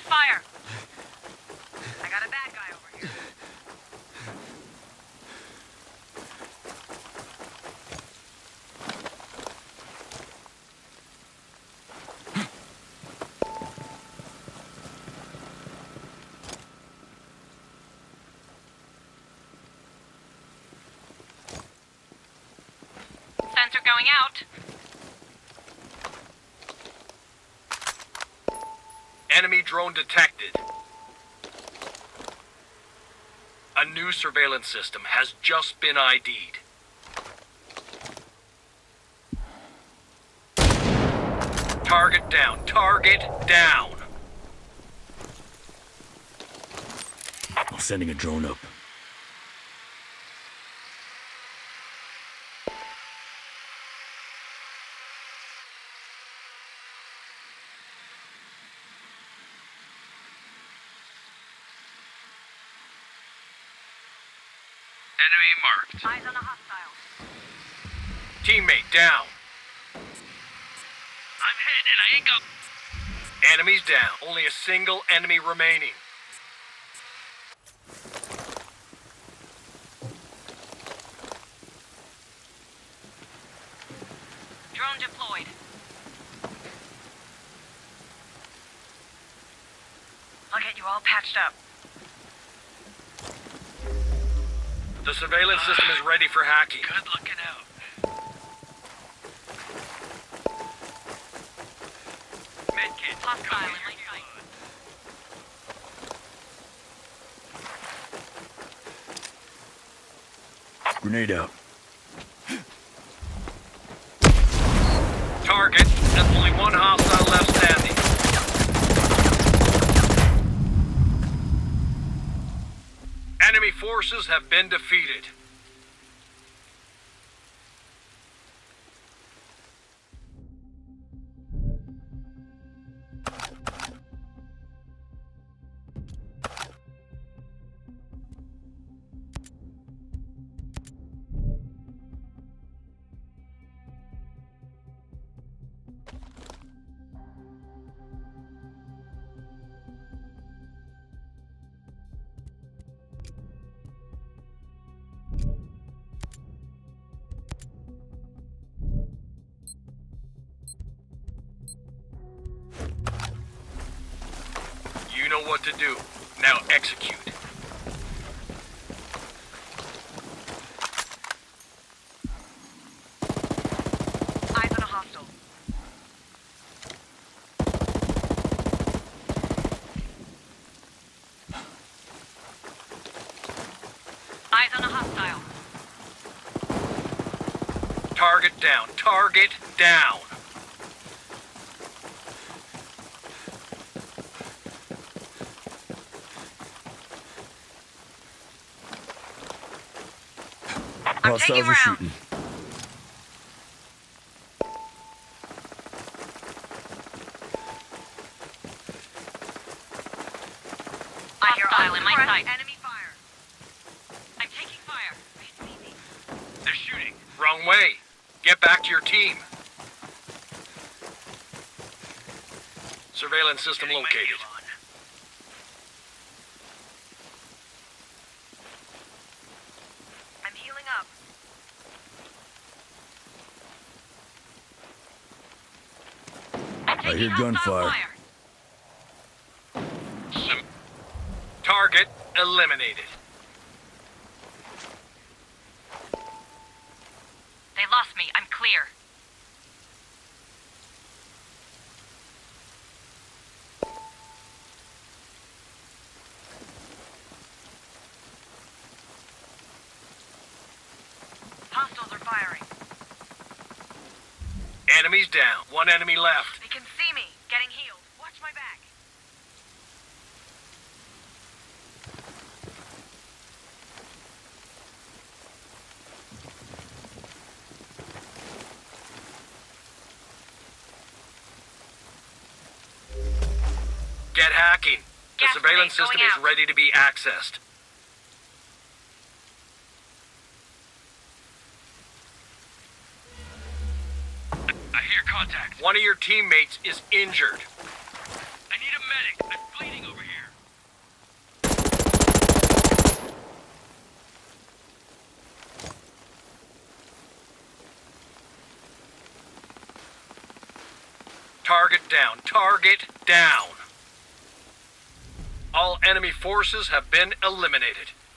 fire! I got a bad guy over here. Sensor going out. Enemy drone detected. A new surveillance system has just been ID'd. Target down. Target down. I'm sending a drone up. Enemy marked. Eyes on a hostile. Teammate down. I'm hit and I ain't got... Enemies down. Only a single enemy remaining. Drone deployed. I'll get you all patched up. The surveillance system is ready for hacking. Good looking out. Medkit. Hostile in late sight. Grenade out. Target. There's only one hostile left standing. Enemy forces have been defeated. You know what to do. Now execute. Eyes on a hostile. Eyes on a hostile. Target down. Target down. Hostiles are shooting. Hostile in my sight. Enemy fire. I'm taking fire. They're shooting. Wrong way. Get back to your team. Surveillance system Getting my located. heel on. I'm healing up. I hear gunfire. Target eliminated. They lost me. I'm clear. Hostiles are firing. Enemies down. One enemy left. They can see me. Getting healed. Watch my back. Get hacking. The Gas surveillance grenade system going is out. ready to be accessed. I hear contact. One of your teammates is injured. I need a medic. I'm bleeding down. Target down. All enemy forces have been eliminated.